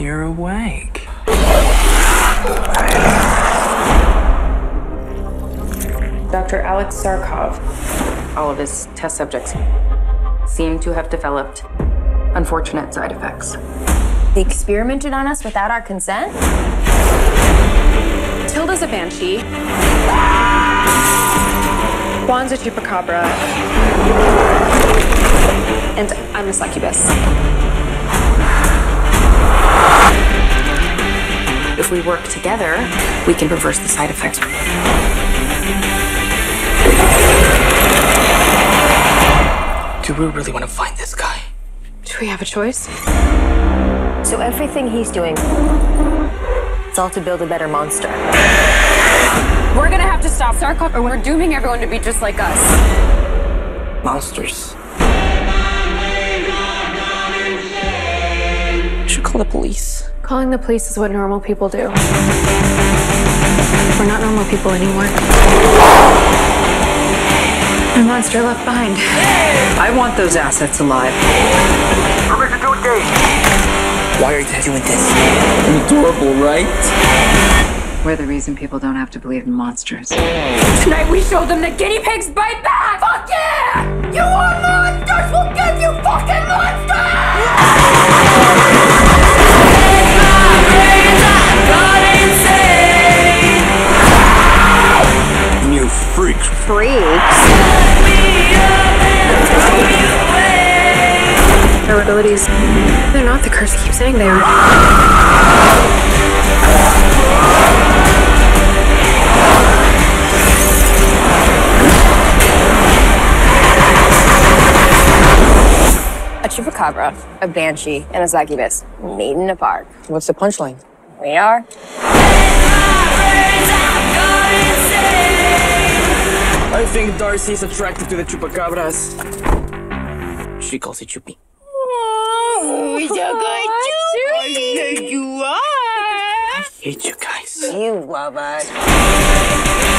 You're awake. Dr. Alex Zarkov. All of his test subjects seem to have developed unfortunate side effects. They experimented on us without our consent? Tilda's a banshee. Juan's a chupacabra. And I'm a succubus. If we work together, we can reverse the side effects. Do we really want to find this guy? Do we have a choice? So everything he's doing, it's all to build a better monster. We're gonna have to stop Zarkov or we're dooming everyone to be just like us. Monsters. We should call the police. Calling the police is what normal people do. We're not normal people anymore. A monster left behind. I want those assets alive. Permission to engage. Why are you doing this? Adorable, right? We're the reason people don't have to believe in monsters. Tonight we showed them that guinea pigs bite back! Fuck yeah! You are monsters! We'll give you fucking monsters! You freaks. Freaks? Their abilities, they're not the curse keeps saying they are. A chupacabra, a banshee, and a succubus made in a park. What's the punchline? We are. I think Darcy's attracted to the chupacabras. She calls it Chupi. Oh, he's a good I hate you guys. You love us.